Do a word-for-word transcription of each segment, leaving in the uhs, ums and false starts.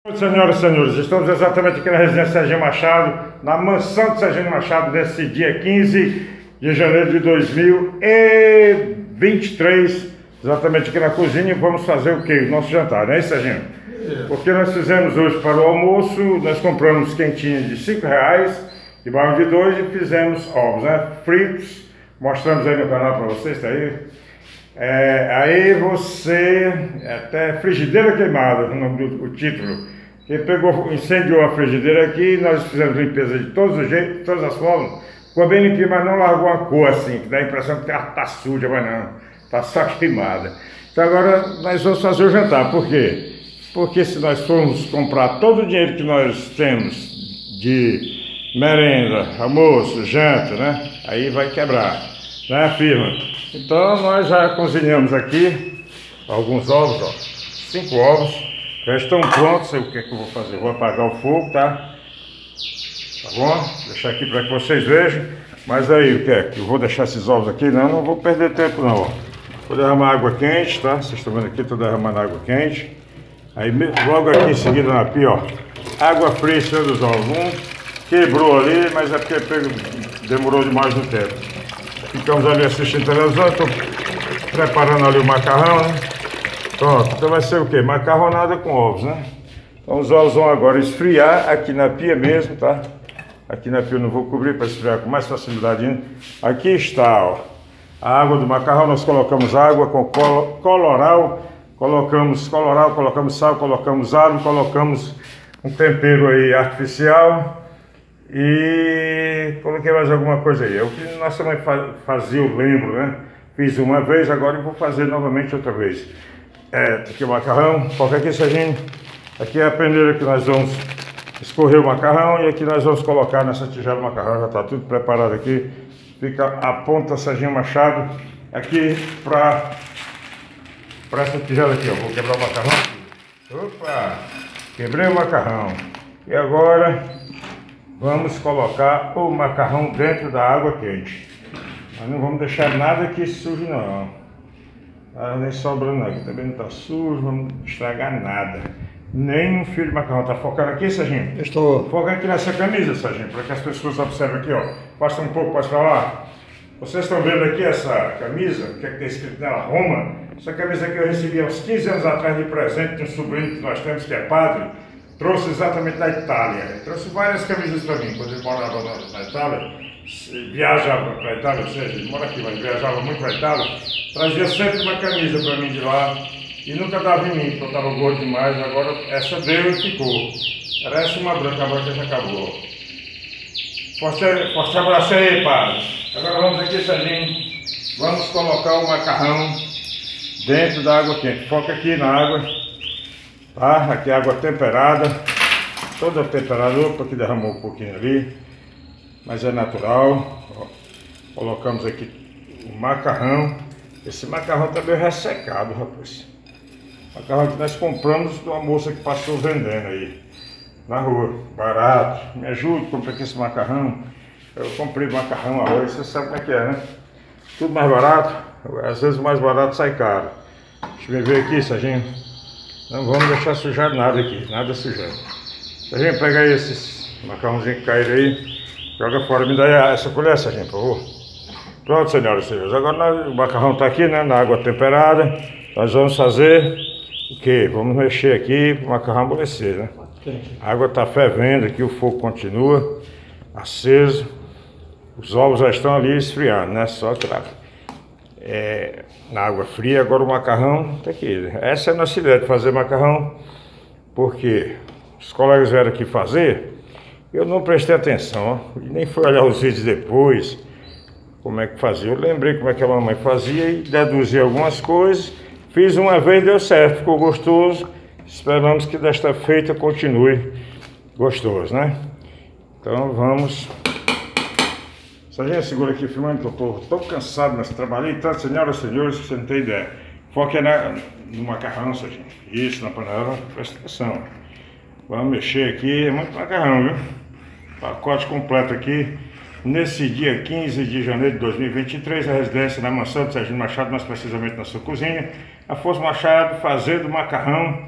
Senhoras e senhores, estamos exatamente aqui na residência Serginho Machado, na mansão de Serginho Machado, nesse dia quinze de janeiro de dois mil e vinte e três, exatamente aqui na cozinha. Vamos fazer o que? O nosso jantar, não é isso, Serginho? Porque nós fizemos hoje para o almoço, nós compramos quentinhas de cinco reais, de bairro de dois, e fizemos ovos, né? Fritos, mostramos aí no canal para vocês, tá aí. É, aí você, até frigideira queimada, o nome do o título. Ele pegou, incendiou a frigideira aqui, nós fizemos limpeza de todos os jeitos, de todas as formas. Ficou bem limpinha, mas não largou uma cor assim, que dá a impressão que ela tá suja, mas não, tá só queimada. Então agora nós vamos fazer o jantar. Por quê? Porque se nós formos comprar todo o dinheiro que nós temos de merenda, almoço, janta, né? Aí vai quebrar, né, firma? Então nós já cozinhamos aqui alguns ovos, ó, cinco ovos. Já estão prontos. O que é que eu vou fazer? Vou apagar o fogo, tá? Tá bom? Vou deixar aqui para que vocês vejam. Mas aí, o que é? Eu vou deixar esses ovos aqui? Não, não vou perder tempo não, ó. Vou derramar água quente, tá? Vocês estão vendo aqui, estou derramando água quente. Aí logo aqui em seguida na pia, ó, água fria em cima dos ovos. Um quebrou ali, mas é porque demorou demais no tempo. Ficamos ali assistindo televisão. Estou preparando ali o macarrão, né? Pronto, então vai ser o que? Macarronada com ovos, né? Então os ovos vão agora esfriar aqui na pia mesmo, tá? Aqui na pia eu não vou cobrir para esfriar com mais facilidade ainda. Aqui está, ó, a água do macarrão. Nós colocamos água com coloral, colocamos coloral, colocamos sal, colocamos alho, colocamos um tempero aí artificial e coloquei mais alguma coisa aí. É o que nossa mãe fazia, eu lembro, né? Fiz uma vez, agora eu vou fazer novamente outra vez. É, aqui o macarrão, coloca aqui, Serginho. Aqui é a peneira que nós vamos escorrer o macarrão, e aqui nós vamos colocar nessa tigela o macarrão. Já está tudo preparado aqui. Fica a ponta Serginho Machado aqui para para essa tigela aqui, ó. Vou quebrar o macarrão. Opa! Quebrei o macarrão. E agora vamos colocar o macarrão dentro da água quente. Mas não vamos deixar nada aqui sujo não. Ah, nem sobrando não, aqui também não está sujo, não vamos estragar nada. Nem um fio de macarrão. Tá focando aqui, Serginho? Eu estou. Foca aqui nessa camisa, Serginho, para que as pessoas observem aqui, ó. Passa um pouco mais para lá. Vocês estão vendo aqui essa camisa? O que é que tem escrito nela? Roma. Essa camisa aqui eu recebi há uns quinze anos atrás de presente de um sobrinho que nós temos, que é padre. Trouxe exatamente da Itália. Ele trouxe várias camisas para mim, quando ele morava na, na Itália. Viajava para a Itália, ou seja, ele mora aqui, mas viajava muito para a Itália. Trazia sempre uma camisa para mim de lá e nunca dava em mim, porque eu estava gordo demais. Agora essa deu e ficou. Era essa uma branca, agora que já acabou. Forte, forte abraço aí, padre. Agora vamos aqui, Serginho. Vamos colocar o macarrão dentro da água quente. Foca aqui na água, tá? Aqui é água temperada, toda temperada. Opa, que derramou um pouquinho ali, mas é natural. Ó, colocamos aqui o macarrão. Esse macarrão tá meio ressecado, rapaz. Macarrão que nós compramos de uma moça que passou vendendo aí na rua, barato. Me ajude, comprei aqui esse macarrão. Eu comprei macarrão, arroz, você sabe como é que é, né? Tudo mais barato, às vezes o mais barato sai caro. Deixa eu ver aqui, Serginho. Não vamos deixar sujar nada aqui, nada sujando. Serginho, pega aí esses macarrãozinhos que caíram aí, joga fora. Me dá essa colher, Serginho, por favor. Pronto, senhoras e senhores, agora nós, o macarrão está aqui, né, na água temperada. Nós vamos fazer o quê? Vamos mexer aqui para o macarrão amolecer, né? A água está fervendo aqui, o fogo continua aceso. Os ovos já estão ali esfriando, né? Só claro, é, na água fria. Agora o macarrão está aqui. Essa é a nossa ideia de fazer macarrão, porque os colegas vieram aqui fazer, eu não prestei atenção, ó, e nem fui olhar os vídeos depois. Como é que fazia? Eu lembrei como é que a mamãe fazia e deduzi algumas coisas. Fiz uma vez, deu certo, ficou gostoso. Esperamos que desta feita continue gostoso, né? Então vamos. Serginho, segura aqui filmando, que eu estou tão cansado, mas trabalhei tanto, senhoras e senhores, que você não tem ideia. Foca na, no macarrão, Serginho. Isso, na panela, presta atenção. Vamos mexer aqui, é muito macarrão, viu? Pacote completo aqui. Nesse dia quinze de janeiro de dois mil e vinte e três, a residência na mansão de Serginho Machado, mais precisamente na sua cozinha, Afonso Machado fazendo macarrão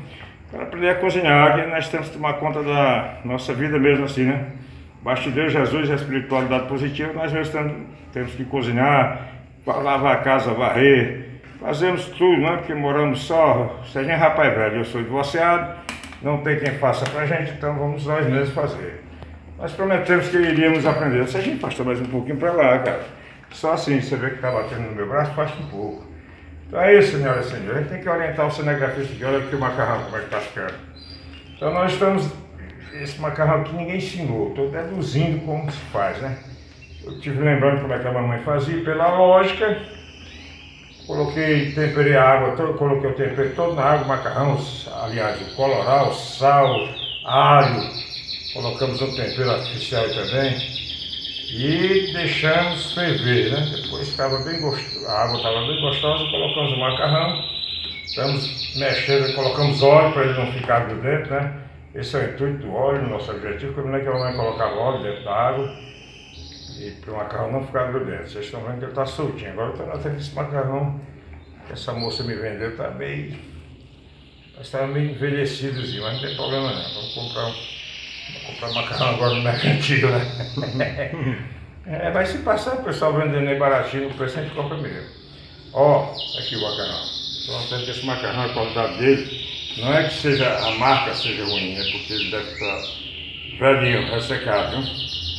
Para aprender a cozinhar, que nós temos que tomar conta da nossa vida mesmo assim, né? Basta Deus, Jesus e a espiritualidade positiva, nós mesmos temos, temos que cozinhar, lavar a casa, varrer, fazemos tudo, né? Porque moramos só, se a gente é rapaz velho, eu sou divorciado, não tem quem faça pra gente, então vamos nós mesmos fazer. Nós prometemos que iríamos aprender. Se a gente pastor mais um pouquinho pra lá, cara, só assim, você vê que tá batendo no meu braço, faz um pouco. Então é isso, senhoras e senhores, a gente tem que orientar o cinegrafista de olha aqui o macarrão, como é que tá ficando. Então nós estamos... Esse macarrão aqui ninguém ensinou, estou deduzindo como se faz, né? Eu tive lembrando como é que a mamãe fazia, pela lógica, coloquei, temperei a água, todo, coloquei o tempero todo na água, o macarrão, aliás, o colorau, sal, alho, colocamos um tempero artificial também e deixamos ferver, né? Depois estava bem gostoso, a água estava bem gostosa, colocamos o macarrão, estamos mexendo, colocamos óleo para ele não ficar grudento, né? Esse é o intuito do óleo, nosso objetivo, porque não é que a mamãe colocava óleo dentro da água e para o macarrão não ficar grudento. Vocês estão vendo que ele está soltinho. Agora eu estou notando que esse macarrão que essa moça me vendeu está meio... está meio envelhecidozinho, mas não tem problema não. Vamos comprar, um, vamos comprar macarrão agora no mercantil, né? É, vai se passar o pessoal vendendo aí baratinho, o preço a gente compra mesmo. Ó, aqui o macarrão. Estou notando que esse macarrão, a qualidade dele, não é que seja, a marca seja ruim, é porque ele deve estar velhinho, ressecado, viu?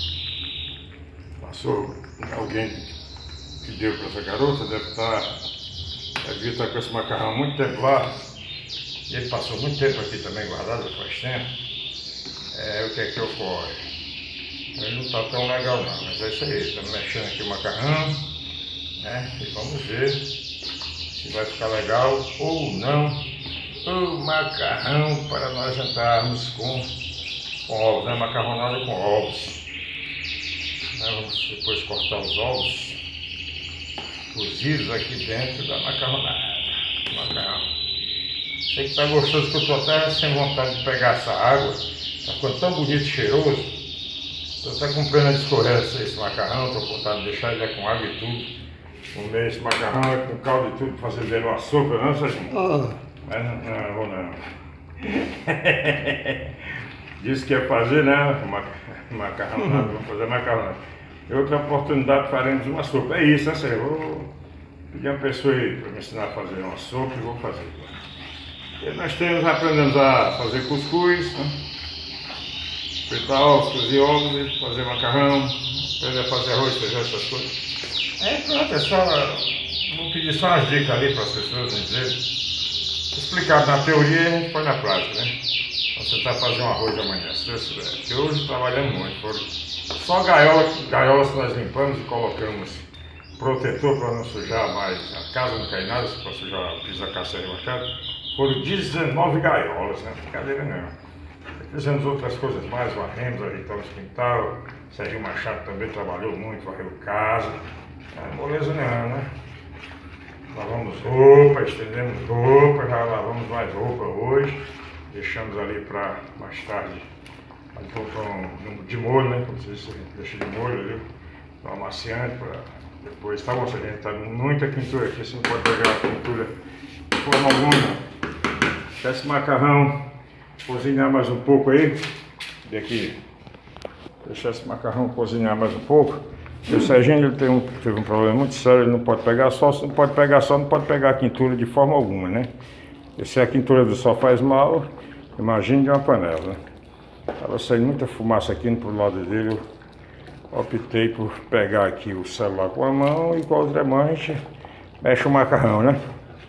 Passou alguém que deu para essa garota, deve estar, deve estar com esse macarrão há muito tempo lá. E ele passou muito tempo aqui também guardado, faz tempo. É, o que é que ocorre? Ele não está tão legal não, mas é isso aí, estamos mexendo aqui o macarrão, né? E vamos ver se vai ficar legal ou não. O macarrão para nós jantarmos com, com ovos, né? Macarronada com ovos. Nós vamos depois cortar os ovos cozidos aqui dentro da macarronada. Macarrão. Sei que tá gostoso, que eu tô até sem vontade de pegar essa água. Tá ficando tão bonito e cheiroso. Tô até com pena de escorrer esse macarrão, tô com vontade de deixar ele com água e tudo. Comer esse macarrão é com caldo e tudo, fazer dele uma sopa, não, Serginho? Oh. Mas não, não, vou não. Disse que ia fazer, né? Macarrão, uhum. Vamos fazer macarrão. Em outra oportunidade faremos uma sopa. É isso, né, Sérgio? Vou pedir uma pessoa aí para me ensinar a fazer uma sopa e vou fazer. E nós temos, aprendemos a fazer cuscuz, né? Fritar ovos, cozer ovos e fazer macarrão, aprender a fazer arroz, feijão, essas coisas. É pronto, é só. Vou pedir só umas dicas ali para as pessoas me dizerem. Explicado na teoria, a gente põe na prática, né? Você está fazendo um arroz de amanhã, se Deus quiser. Porque hoje trabalhamos muito. Foram só gaiola, gaiolas que nós limpamos e colocamos protetor para não sujar mais. A casa não cai nada, para sujar o piso da caçaria de machado. Foram dezenove gaiolas, né? Brincadeira não. Fizemos outras coisas mais, varremos, ajeitamos o quintal. Sérgio Machado também trabalhou muito, varreu casa. Não é moleza não, né? Lavamos roupa, estendemos roupa, já lavamos mais roupa hoje. Deixamos ali para mais tarde, um, de molho, né? Como vocês deixam de molho ali, um amaciante para depois. Tá bom, gente, tá muita quintura aqui, você não pode pegar a quintura de forma alguma. Deixa esse macarrão cozinhar mais um pouco aí. E aqui, deixar esse macarrão cozinhar mais um pouco. O Serginho ele tem um, teve um problema muito sério, ele não pode pegar só, não pode pegar só, não pode pegar a quintura de forma alguma, né? E se a quintura do sol faz mal, imagine de uma panela, né? Estava saindo muita fumaça aqui pro lado dele, eu optei por pegar aqui o celular com a mão e com a outra mão a gente mexe o macarrão, né?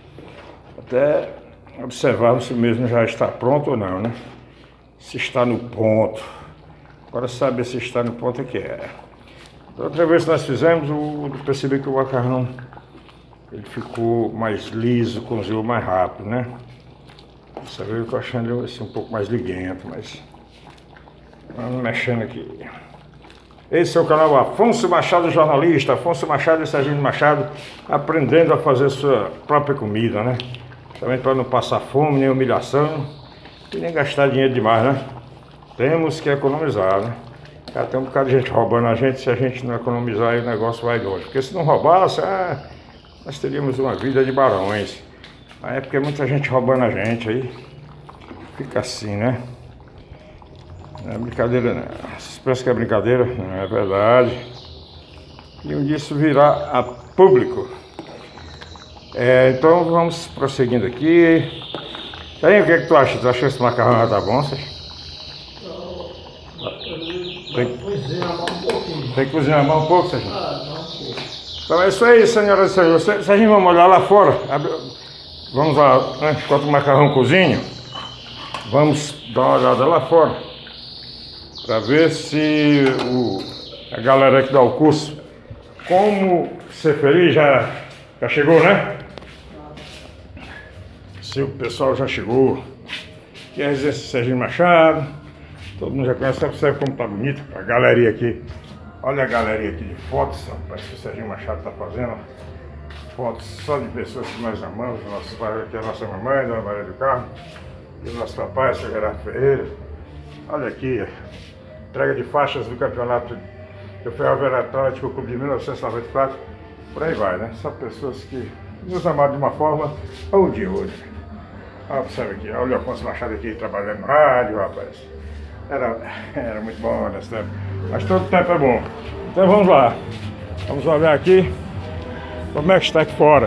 Até observarmos se mesmo já está pronto ou não, né? Se está no ponto. Agora saber se está no ponto é que é. Da outra vez que nós fizemos, eu percebi que o macarrão ele ficou mais liso, cozinhou mais rápido, né? Dessa vez eu estou achando ele assim, um pouco mais liguento, mas vamos mexendo aqui. Esse é o canal Afonso Machado Jornalista, Afonso Machado e Serginho Machado, aprendendo a fazer sua própria comida, né? Também para não passar fome, nem humilhação e nem gastar dinheiro demais, né? Temos que economizar, né? Já tem um bocado de gente roubando a gente, se a gente não economizar aí o negócio vai longe. Porque se não roubasse, ah, nós teríamos uma vida de barões. Mas é porque muita gente roubando a gente aí. Fica assim, né? Não é brincadeira não. Vocês pensam que é brincadeira? Não é verdade. E um dia isso virá a público. É, então vamos prosseguindo aqui. Aí, o que é que tu acha? Tu acha que esse macarrão já tá bom, Sérgio? Tem, tem que cozinhar mais um pouco, Sérgio? Então é isso aí, senhoras e senhores. Sérgio, vamos olhar lá fora. Vamos lá, né? Enquanto o macarrão cozinha, vamos dar uma olhada lá fora para ver se o, a galera que dá o curso Como Ser Feliz já, já chegou, né? Se o pessoal já chegou. Aqui é a residência Serginho Machado. Todo mundo já conhece, observe como tá bonito a galeria aqui. Olha a galeria aqui de fotos, parece que o Serginho Machado está fazendo fotos só de pessoas que nós amamos. Nosso pai aqui é a nossa mamãe, Dona Maria do Carmo, e o nosso papai, seu Gerardo Ferreira. Olha aqui, entrega de faixas do campeonato do Ferroviário Atlético Clube de mil novecentos e noventa e quatro. Por aí vai, né? Só pessoas que nos amaram de uma forma ou de outra. Observe aqui, olha o Afonso Machado aqui trabalhando no rádio, rapaz. Era, era muito bom nesse tempo. Mas todo tempo é bom. Então vamos lá. Vamos olhar aqui como é que está aqui fora.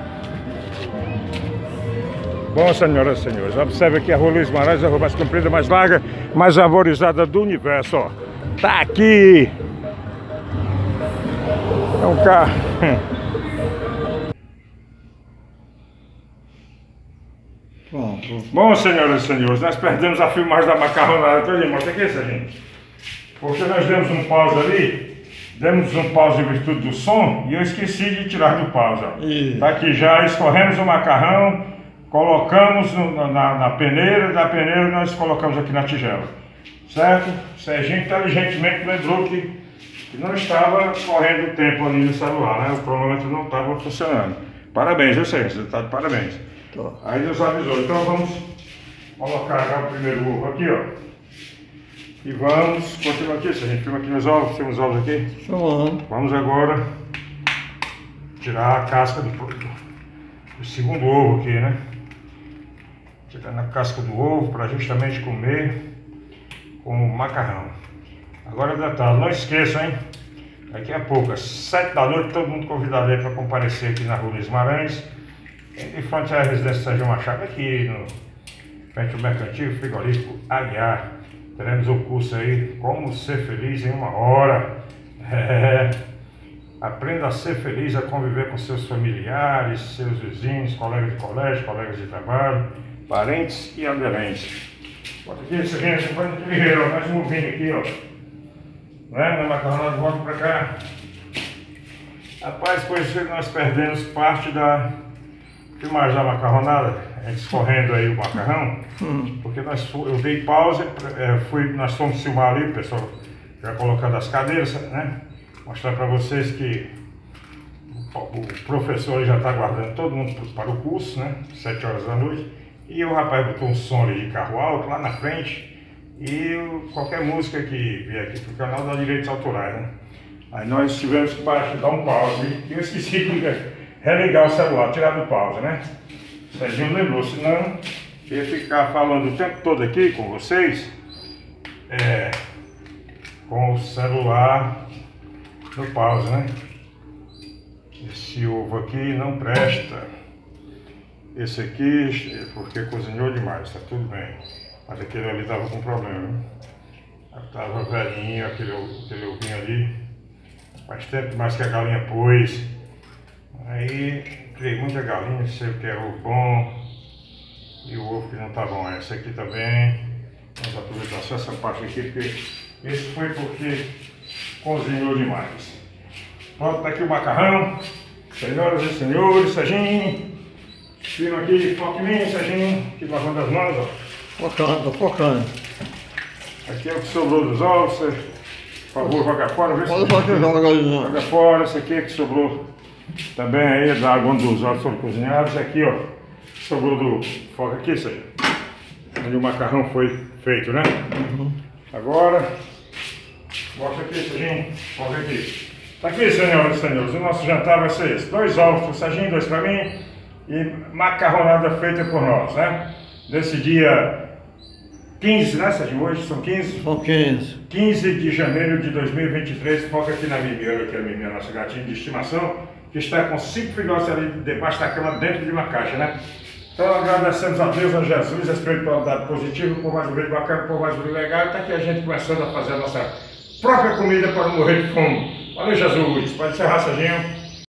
Bom, senhoras e senhores, observe aqui a Rua Luiz Marais, a rua mais comprida, mais larga, mais arborizada do universo, ó. Tá aqui! É um carro. Bom, senhoras e senhores, nós perdemos a filmagem da macarronada. Então, mostra aqui, gente. Porque nós demos um pause ali, demos um pause em virtude do som e eu esqueci de tirar do pause. Está aqui já, escorremos o macarrão, colocamos no, na, na peneira, e da peneira nós colocamos aqui na tigela. Certo? Serginho inteligentemente lembrou que, que não estava correndo o tempo ali no celular, né? O cronômetro não estava funcionando. Parabéns, eu sei, você está de parabéns. Tô. Aí Deus avisou. Então vamos colocar já o primeiro ovo aqui, ó. E vamos continuar aqui, se a gente filma aqui nos ovos, temos ovos aqui. Uhum. Vamos agora tirar a casca do, do segundo ovo aqui, né? Tirando a casca do ovo para justamente comer com o macarrão. Agora detalhe, não esqueçam, hein? Daqui a pouco, às sete da noite, todo mundo convidado aí para comparecer aqui na Rua Luiz Marais. Em frente à residência Serginho Machado, aqui no frente ao mercantil frigorífico Aguiar. Teremos o curso aí, Como Ser Feliz em uma Hora. É. Aprenda a ser feliz, a conviver com seus familiares, seus vizinhos, colegas de colégio, colegas de trabalho, parentes e aderentes. Bota aqui, esse gente, faz aqui, ó, mais um ovinho aqui, ó. Né? Na macarronada, volta pra cá. Rapaz, pois nós perdemos parte da filmagem da macarronada. A gente escorrendo aí o macarrão, hum. porque nós, eu dei pausa, é, fui, nós fomos filmar ali, o pessoal já colocando as cadeiras, né? Mostrar para vocês que o, o professor já está aguardando todo mundo para o curso, né? Sete horas da noite. E o rapaz botou um som ali de carro alto lá na frente. E qualquer música que vier aqui pro canal dá direitos autorais, né? Aí nós tivemos que dar um pause. E eu esqueci de religar o celular, tirar do pause, né? O Serginho lembrou, senão eu ia ficar falando o tempo todo aqui com vocês, é, com o celular no pause, né? Esse ovo aqui não presta. Esse aqui, porque cozinhou demais, tá tudo bem. Mas aquele ali tava com problema. Tava velhinho, aquele, aquele ovinho ali. Faz tempo mais que a galinha pôs. Aí criei muita galinha, sei o que é ovo bom e o ovo que não tá bom. Esse aqui também. Vamos aproveitar só essa parte aqui, porque esse foi porque cozinhou demais. Pronto, tá aqui o macarrão. Senhoras e senhores, Serginho. Viram aqui, foca em mim, Serginho. Aqui lavando as mãos, ó. Focando, tô focando. Aqui é o que sobrou dos ovos. Você, por favor, joga fora. Vê Pode fazer joga galinha. Joga fora. Esse aqui é que sobrou também aí da água onde os ovos foram cozinhados. Aqui, ó, sobrou do foca aqui, isso aí. Onde o macarrão foi feito, né? Uhum. Agora, mostra aqui, Serginho. Foca aqui. Tá aqui, senhoras e senhores. O nosso jantar vai ser esse. Dois ovos pro Serginho, dois pra mim. E macarronada feita por nós, né? Nesse dia quinze, né, Serginho? Hoje são quinze? São quinze. quinze de janeiro de dois mil e vinte e três, foca aqui na Mimiana, que é a Mimiana, nossa gatinha de estimação, que está com cinco filhotes ali debaixo da cama, dentro de uma caixa, né? Então agradecemos a Deus, a Jesus, a espiritualidade positiva, por mais um vídeo bacana, por mais um vídeo legal, está aqui a gente começando a fazer a nossa própria comida para não morrer de fome. Valeu, Jesus! Pode encerrar, Serginho.